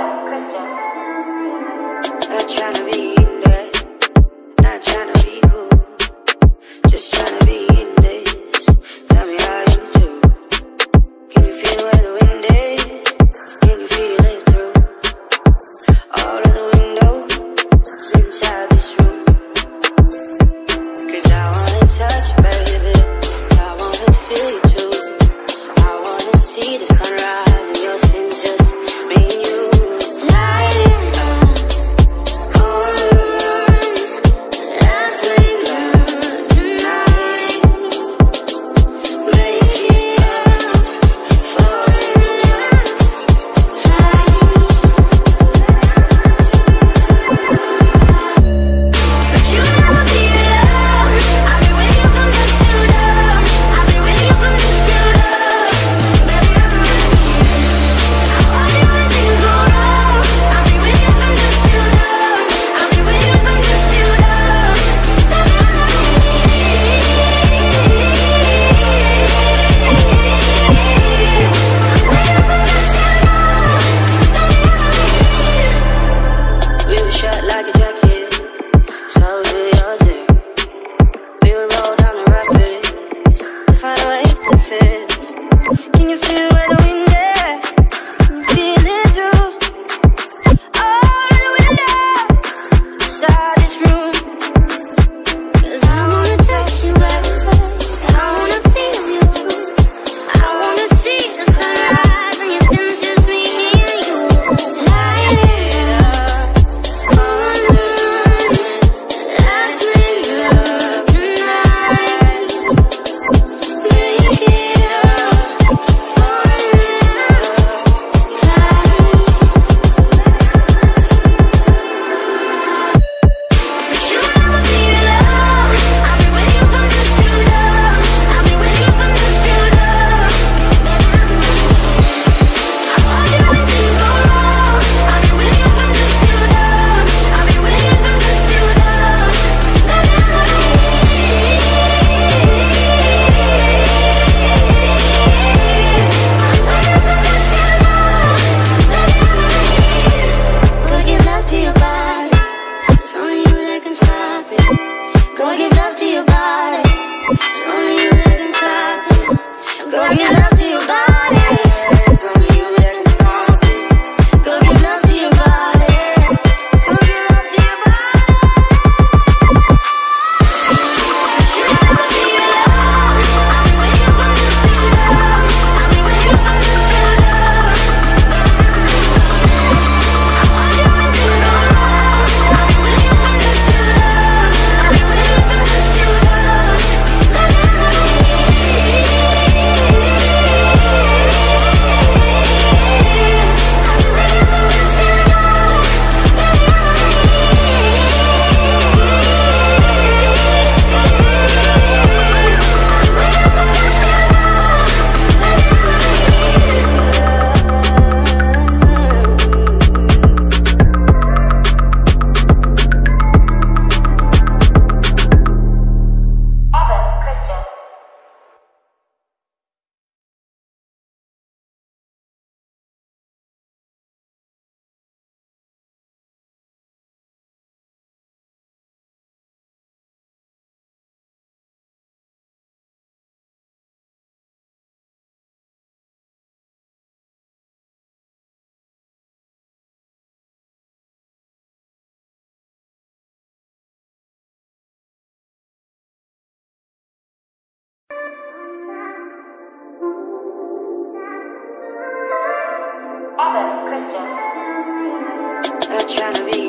Evans Christian. Not tryna be in that, not tryna be cool, just tryna be in this. Tell me how you do. Can you feel where the wind is? Can you feel it through all of the windows inside this room? 'Cause I wanna touch you, baby, I wanna feel you too. I wanna see the sunrise and your sins, just me and you. Can you feel where the wind is? Feel it through all of the windows inside this room. 'Cause I wanna touch you, baby, I wanna feel you too. I wanna see the sunrise and your sins, just me and you. Light it up, on let's make love tonight. Make it up. Go give love to your body, it's only you that can stop it. Go give love to your body, it's only you that can stop it. Go give love to your body, go give love to your body. You never be alone. I'll be waiting for this to love. I'll be waiting for this to love. I want you when things go wrong. I'll be waiting for this to love. I'll be waiting for this to love. Evans Christian. Evans Christian. Not tryna be